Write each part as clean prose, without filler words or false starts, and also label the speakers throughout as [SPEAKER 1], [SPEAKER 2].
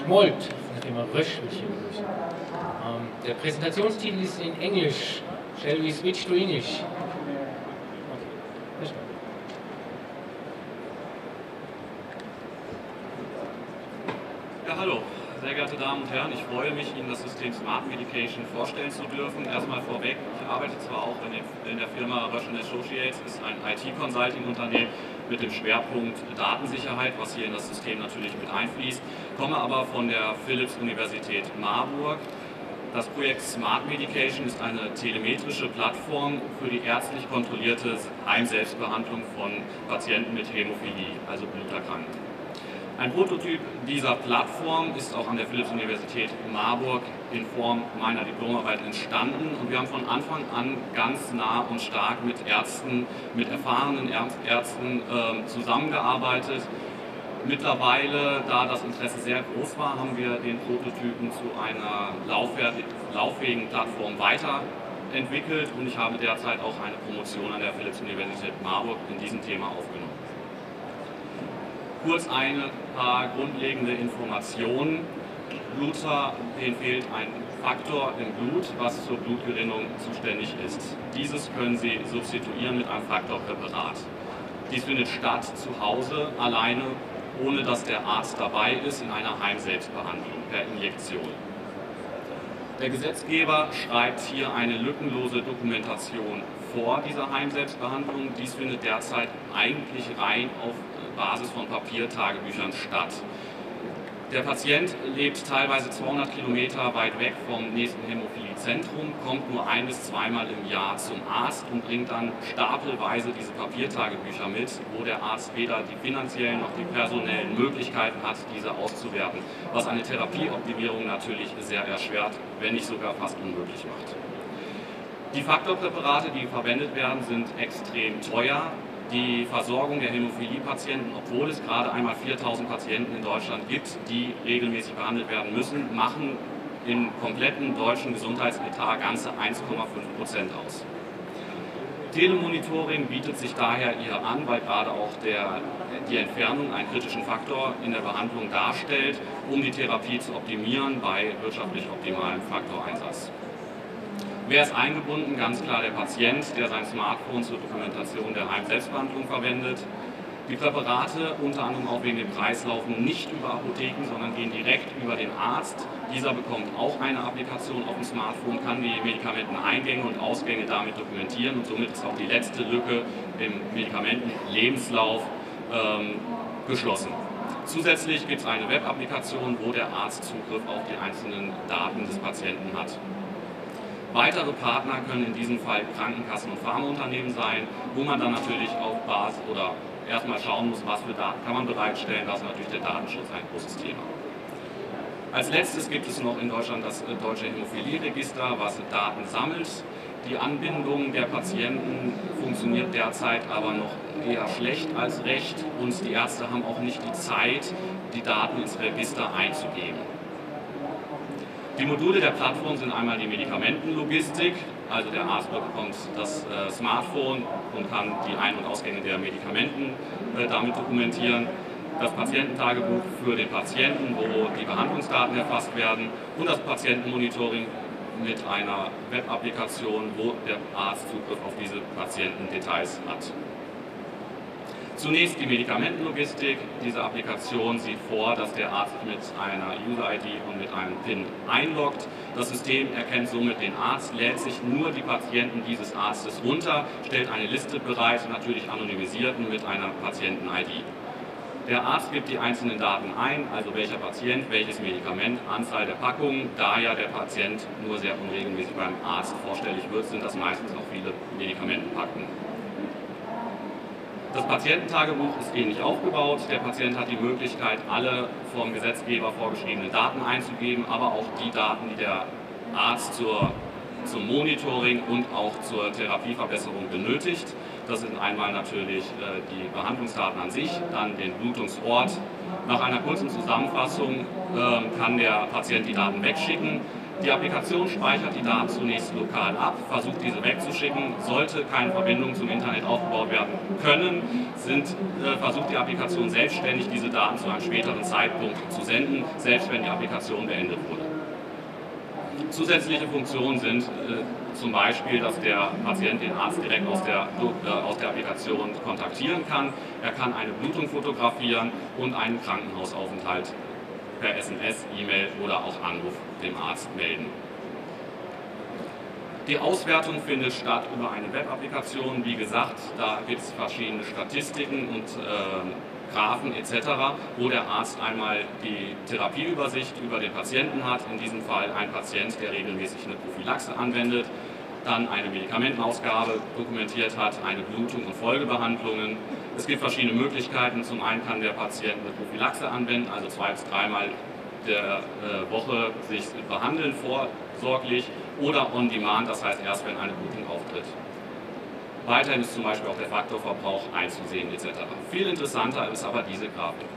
[SPEAKER 1] Schmold von der Firma Rösch wird hier begrüßen. Der Präsentationstitel ist in Englisch. Shall we switch to English? Okay.
[SPEAKER 2] Ja, hallo, sehr geehrte Damen und Herren, ich freue mich, Ihnen das System Smart Medication vorstellen zu dürfen. Erstmal vorweg, ich arbeite zwar auch in der Firma Rösch & Associates, ist ein IT-Consulting-Unternehmen mit dem Schwerpunkt Datensicherheit, was hier in das System natürlich mit einfließt, komme aber von der Philipps-Universität Marburg. Das Projekt Smart Medication ist eine telemetrische Plattform für die ärztlich kontrollierte Heimselbstbehandlung von Patienten mit Hämophilie, also Bluterkrankten. Ein Prototyp dieser Plattform ist auch an der Philipps-Universität Marburg in Form meiner Diplomarbeit entstanden und wir haben von Anfang an ganz nah und stark mit Ärzten, mit erfahrenen Ärzten zusammengearbeitet. Mittlerweile, da das Interesse sehr groß war, haben wir den Prototypen zu einer lauffähigen Plattform weiterentwickelt und ich habe derzeit auch eine Promotion an der Philipps-Universität Marburg in diesem Thema aufgenommen. Kurz ein paar grundlegende Informationen. Bluter, denen fehlt ein Faktor im Blut, was zur Blutgerinnung zuständig ist. Dieses können Sie substituieren mit einem Faktorpräparat. Dies findet statt zu Hause alleine, ohne dass der Arzt dabei ist, in einer Heimselbstbehandlung per Injektion. Der Gesetzgeber schreibt hier eine lückenlose Dokumentation vor dieser Heimselbstbehandlung. Dies findet derzeit eigentlich rein auf Basis von Papiertagebüchern statt. Der Patient lebt teilweise 200 Kilometer weit weg vom nächsten Hämophiliezentrum, kommt nur ein- bis zweimal im Jahr zum Arzt und bringt dann stapelweise diese Papiertagebücher mit, wo der Arzt weder die finanziellen noch die personellen Möglichkeiten hat, diese auszuwerten, was eine Therapieoptimierung natürlich sehr erschwert, wenn nicht sogar fast unmöglich macht. Die Faktorpräparate, die verwendet werden, sind extrem teuer. Die Versorgung der Hämophilie-Patienten, obwohl es gerade einmal 4000 Patienten in Deutschland gibt, die regelmäßig behandelt werden müssen, machen im kompletten deutschen Gesundheitsetat ganze 1,5% aus. Telemonitoring bietet sich daher hier an, weil gerade auch die Entfernung einen kritischen Faktor in der Behandlung darstellt, um die Therapie zu optimieren bei wirtschaftlich optimalem Faktoreinsatz. Wer ist eingebunden? Ganz klar der Patient, der sein Smartphone zur Dokumentation der Heimselbstbehandlung verwendet. Die Präparate, unter anderem auch wegen dem Preis, laufen nicht über Apotheken, sondern gehen direkt über den Arzt. Dieser bekommt auch eine Applikation auf dem Smartphone, kann die Medikamenteneingänge und Ausgänge damit dokumentieren und somit ist auch die letzte Lücke im Medikamentenlebenslauf geschlossen. Zusätzlich gibt es eine Web-Applikation, wo der Arzt Zugriff auf die einzelnen Daten des Patienten hat. Weitere Partner können in diesem Fall Krankenkassen und Pharmaunternehmen sein, wo man dann natürlich auf Basis oder erstmal schauen muss, was für Daten kann man bereitstellen. Da ist natürlich der Datenschutz ein großes Thema. Als letztes gibt es noch in Deutschland das Deutsche Hämophilie-Register, was Daten sammelt. Die Anbindung der Patienten funktioniert derzeit aber noch eher schlecht als recht und die Ärzte haben auch nicht die Zeit, die Daten ins Register einzugeben. Die Module der Plattform sind einmal die Medikamentenlogistik, also der Arzt bekommt das Smartphone und kann die Ein- und Ausgänge der Medikamenten damit dokumentieren. Das Patiententagebuch für den Patienten, wo die Behandlungsdaten erfasst werden und das Patientenmonitoring mit einer Web-Applikation, wo der Arzt Zugriff auf diese Patientendetails hat. Zunächst die Medikamentenlogistik. Diese Applikation sieht vor, dass der Arzt mit einer User-ID und mit einem PIN einloggt. Das System erkennt somit den Arzt, lädt sich nur die Patienten dieses Arztes runter, stellt eine Liste bereit, natürlich anonymisiert mit einer Patienten-ID. Der Arzt gibt die einzelnen Daten ein, also welcher Patient, welches Medikament, Anzahl der Packungen. Da ja der Patient nur sehr unregelmäßig beim Arzt vorstellig wird, sind das meistens auch viele Medikamentenpackungen. Das Patiententagebuch ist ähnlich aufgebaut. Der Patient hat die Möglichkeit, alle vom Gesetzgeber vorgeschriebenen Daten einzugeben, aber auch die Daten, die der Arzt zum Monitoring und auch zur Therapieverbesserung benötigt. Das sind einmal natürlich die Behandlungsdaten an sich, dann den Blutungsort. Nach einer kurzen Zusammenfassung kann der Patient die Daten wegschicken. Die Applikation speichert die Daten zunächst lokal ab, versucht diese wegzuschicken. Sollte keine Verbindung zum Internet aufgebaut werden können, versucht die Applikation selbstständig, diese Daten zu einem späteren Zeitpunkt zu senden, selbst wenn die Applikation beendet wurde. Zusätzliche Funktionen sind zum Beispiel, dass der Patient den Arzt direkt aus der Applikation kontaktieren kann. Er kann eine Blutung fotografieren und einen Krankenhausaufenthalt per SMS, E-Mail oder auch Anruf dem Arzt melden. Die Auswertung findet statt über eine Web-Applikation. Wie gesagt, da gibt es verschiedene Statistiken und Graphen etc., wo der Arzt einmal die Therapieübersicht über den Patienten hat, in diesem Fall ein Patient, der regelmäßig eine Prophylaxe anwendet, dann eine Medikamentenausgabe dokumentiert hat, eine Blutung und Folgebehandlungen. Es gibt verschiedene Möglichkeiten. Zum einen kann der Patient eine Prophylaxe anwenden, also 2- bis 3-mal der Woche sich behandeln vorsorglich oder on demand, das heißt erst, wenn eine Blutung auftritt. Weiterhin ist zum Beispiel auch der Faktorverbrauch einzusehen etc. Viel interessanter ist aber diese Grafik.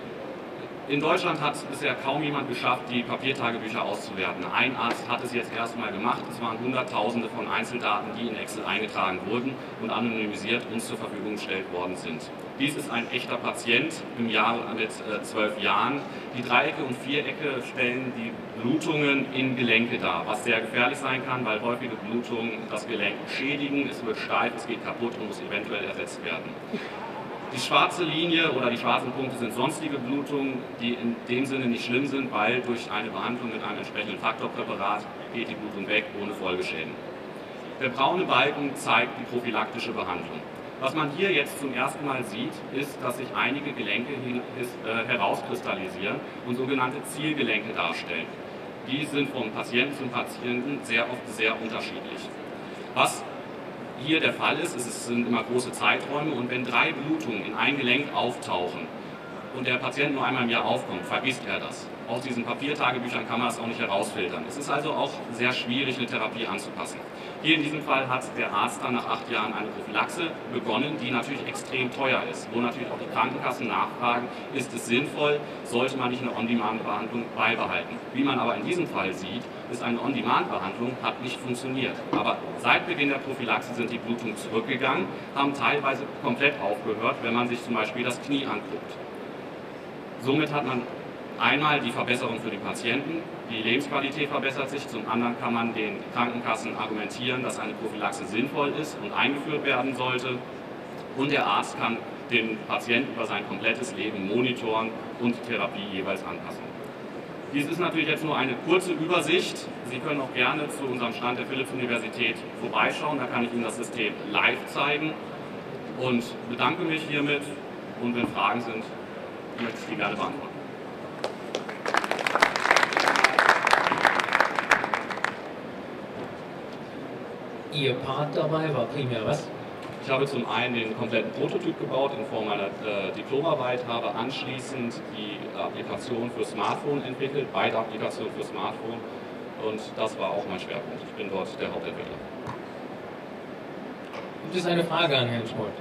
[SPEAKER 2] In Deutschland hat es bisher kaum jemand geschafft, die Papiertagebücher auszuwerten. Ein Arzt hat es jetzt erstmal gemacht. Es waren Hunderttausende von Einzeldaten, die in Excel eingetragen wurden und anonymisiert uns zur Verfügung gestellt worden sind. Dies ist ein echter Patient im Jahr mit 12 Jahren. Die Dreiecke und Vierecke stellen die Blutungen in Gelenke dar, was sehr gefährlich sein kann, weil häufige Blutungen das Gelenk schädigen, es wird steif, es geht kaputt und muss eventuell ersetzt werden. Die schwarze Linie oder die schwarzen Punkte sind sonstige Blutungen, die in dem Sinne nicht schlimm sind, weil durch eine Behandlung mit einem entsprechenden Faktorpräparat geht die Blutung weg ohne Folgeschäden. Der braune Balken zeigt die prophylaktische Behandlung. Was man hier jetzt zum ersten Mal sieht, ist, dass sich einige Gelenke herauskristallisieren und sogenannte Zielgelenke darstellen. Die sind vom Patienten zum Patienten sehr oft sehr unterschiedlich. Was hier der Fall ist, es sind immer große Zeiträume und wenn 3 Blutungen in ein Gelenk auftauchen und der Patient nur einmal im Jahr aufkommt, vergisst er das. Aus diesen Papiertagebüchern kann man das auch nicht herausfiltern. Es ist also auch sehr schwierig, eine Therapie anzupassen. Hier in diesem Fall hat der Arzt dann nach 8 Jahren eine Prophylaxe begonnen, die natürlich extrem teuer ist, wo natürlich auch die Krankenkassen nachfragen, ist es sinnvoll, sollte man nicht eine On-Demand-Behandlung beibehalten. Wie man aber in diesem Fall sieht, ist eine On-Demand-Behandlung, hat nicht funktioniert. Aber seit Beginn der Prophylaxe sind die Blutungen zurückgegangen, haben teilweise komplett aufgehört, wenn man sich zum Beispiel das Knie anguckt. Somit hat man einmal die Verbesserung für die Patienten, die Lebensqualität verbessert sich, zum anderen kann man den Krankenkassen argumentieren, dass eine Prophylaxe sinnvoll ist und eingeführt werden sollte und der Arzt kann den Patienten über sein komplettes Leben monitoren und die Therapie jeweils anpassen. Dies ist natürlich jetzt nur eine kurze Übersicht. Sie können auch gerne zu unserem Stand der Philipps-Universität vorbeischauen, da kann ich Ihnen das System live zeigen und bedanke mich hiermit und wenn Fragen sind, möchte ich die gerne beantworten.
[SPEAKER 1] Ihr Part dabei war primär was?
[SPEAKER 2] Ich habe zum einen den kompletten Prototyp gebaut in Form meiner Diplomarbeit, habe anschließend die Applikation für Smartphone entwickelt, beide Applikationen für Smartphone und das war auch mein Schwerpunkt. Ich bin dort der Hauptentwickler.
[SPEAKER 1] Gibt es eine Frage an Herrn Schmold?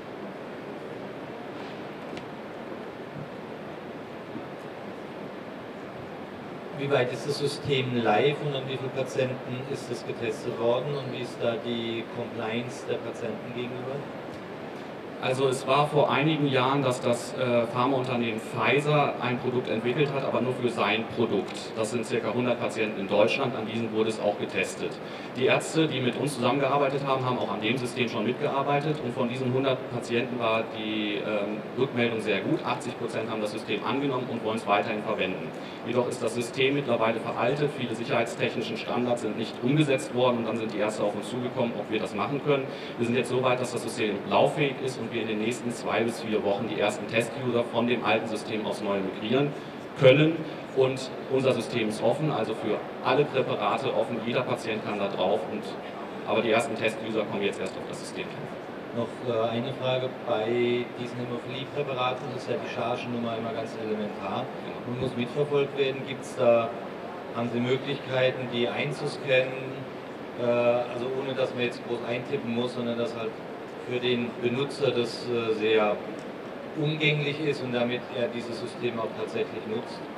[SPEAKER 3] Wie weit ist das System live und an wie viele Patienten ist es getestet worden und wie ist da die Compliance der Patienten gegenüber?
[SPEAKER 2] Also es war vor einigen Jahren, dass das Pharmaunternehmen Pfizer ein Produkt entwickelt hat, aber nur für sein Produkt. Das sind ca. 100 Patienten in Deutschland, an diesen wurde es auch getestet. Die Ärzte, die mit uns zusammengearbeitet haben, haben auch an dem System schon mitgearbeitet und von diesen 100 Patienten war die Rückmeldung sehr gut. 80% haben das System angenommen und wollen es weiterhin verwenden. Jedoch ist das System mittlerweile veraltet, viele sicherheitstechnischen Standards sind nicht umgesetzt worden und dann sind die Ärzte auf uns zugekommen, ob wir das machen können. Wir sind jetzt so weit, dass das System lauffähig ist und wir in den nächsten 2 bis 4 Wochen die ersten Test-User von dem alten System aufs neue migrieren können. Und unser System ist offen, also für alle Präparate offen, jeder Patient kann da drauf, aber die ersten Test-User kommen jetzt erst auf das System.
[SPEAKER 3] Noch eine Frage, bei diesen Hämophilie-Präparaten ist ja die Chargennummer immer ganz elementar und muss mitverfolgt werden. Haben Sie Möglichkeiten, die einzuscannen, also ohne dass man jetzt groß eintippen muss, sondern dass halt für den Benutzer das sehr umgänglich ist und damit er dieses System auch tatsächlich nutzt?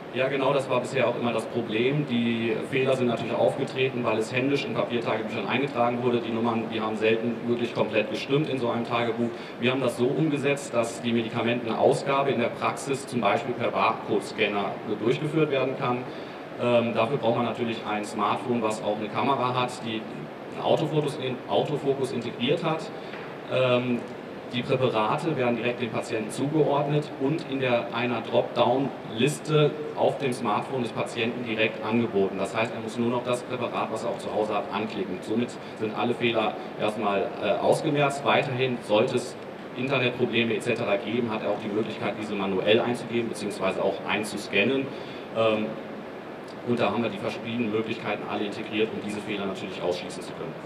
[SPEAKER 2] Ja, genau, das war bisher auch immer das Problem. Die Fehler sind natürlich aufgetreten, weil es händisch in Papiertagebüchern eingetragen wurde. Die Nummern, die haben selten wirklich komplett gestimmt in so einem Tagebuch. Wir haben das so umgesetzt, dass die Medikamentenausgabe in der Praxis zum Beispiel per Barcode-Scanner durchgeführt werden kann. Dafür braucht man natürlich ein Smartphone, was auch eine Kamera hat, die einen Autofokus integriert hat. Die Präparate werden direkt dem Patienten zugeordnet und in einer Dropdown-Liste auf dem Smartphone des Patienten direkt angeboten. Das heißt, er muss nur noch das Präparat, was er auch zu Hause hat, anklicken. Somit sind alle Fehler erstmal ausgemerzt. Weiterhin sollte es Internetprobleme etc. geben, hat er auch die Möglichkeit, diese manuell einzugeben bzw. auch einzuscannen. Und da haben wir die verschiedenen Möglichkeiten alle integriert, um diese Fehler natürlich ausschließen zu können.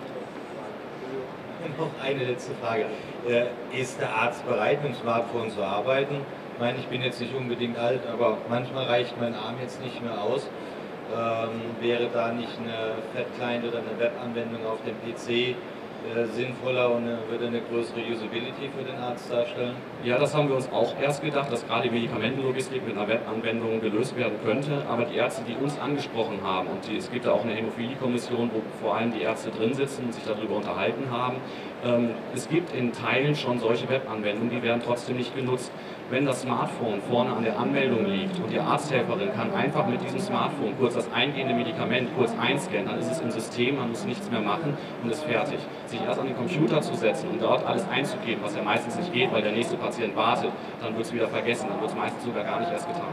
[SPEAKER 3] Noch eine letzte Frage. Ist der Arzt bereit, mit dem Smartphone zu arbeiten? Ich meine, ich bin jetzt nicht unbedingt alt, aber manchmal reicht mein Arm jetzt nicht mehr aus. Wäre da nicht eine Fat-Client oder eine Webanwendung auf dem PC sinnvoller und würde eine größere Usability für den Arzt darstellen?
[SPEAKER 2] Ja, das haben wir uns auch erst gedacht, dass gerade die Medikamentenlogistik mit einer Webanwendung gelöst werden könnte. Aber die Ärzte, die uns angesprochen haben, und es gibt da auch eine Hämophilie-Kommission, wo vor allem die Ärzte drin sitzen und sich darüber unterhalten haben, es gibt in Teilen schon solche Webanwendungen, die werden trotzdem nicht genutzt. Wenn das Smartphone vorne an der Anmeldung liegt und die Arzthelferin kann einfach mit diesem Smartphone kurz das eingehende Medikament kurz einscannen, dann ist es im System, man muss nichts mehr machen und ist fertig. Sich erst an den Computer zu setzen und dort alles einzugeben, was ja meistens nicht geht, weil der nächste Patient wartet, dann wird es wieder vergessen, dann wird es meistens sogar gar nicht erst getan.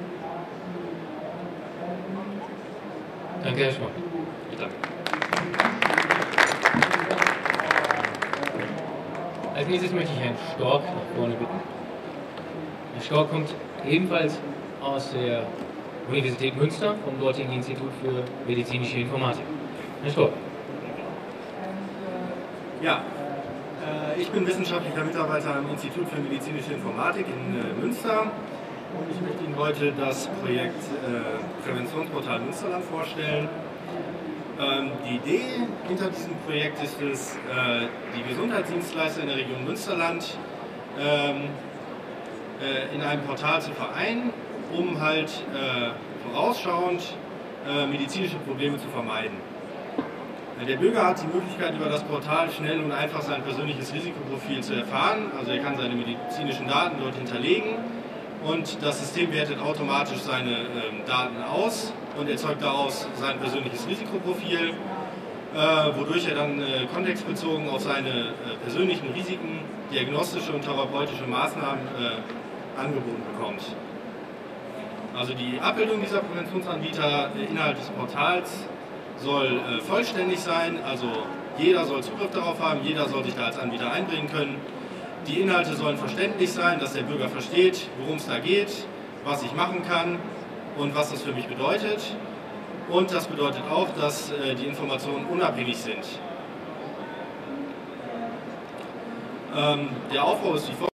[SPEAKER 1] Danke, Herr Schmuck.
[SPEAKER 2] Ich danke.
[SPEAKER 1] Als nächstes möchte ich Herrn Stork nach vorne bitten. Herr Stork kommt ebenfalls aus der Universität Münster, vom dortigen Institut für medizinische Informatik. Herr Stork.
[SPEAKER 4] Ja, ich bin wissenschaftlicher Mitarbeiter am Institut für medizinische Informatik in Münster und ich möchte Ihnen heute das Projekt Präventionsportal Münsterland vorstellen. Die Idee hinter diesem Projekt ist es, die Gesundheitsdienstleister in der Region Münsterland in einem Portal zu vereinen, um halt vorausschauend medizinische Probleme zu vermeiden. Der Bürger hat die Möglichkeit, über das Portal schnell und einfach sein persönliches Risikoprofil zu erfahren. Also er kann seine medizinischen Daten dort hinterlegen und das System wertet automatisch seine Daten aus und erzeugt daraus sein persönliches Risikoprofil, wodurch er dann kontextbezogen auf seine persönlichen Risiken diagnostische und therapeutische Maßnahmen angeboten bekommt. Also die Abbildung dieser Präventionsanbieter innerhalb des Portals soll vollständig sein, also jeder soll Zugriff darauf haben, jeder soll sich da als Anbieter einbringen können. Die Inhalte sollen verständlich sein, dass der Bürger versteht, worum es da geht, was ich machen kann und was das für mich bedeutet. Und das bedeutet auch, dass die Informationen unabhängig sind. Der Aufbau ist wie folgt.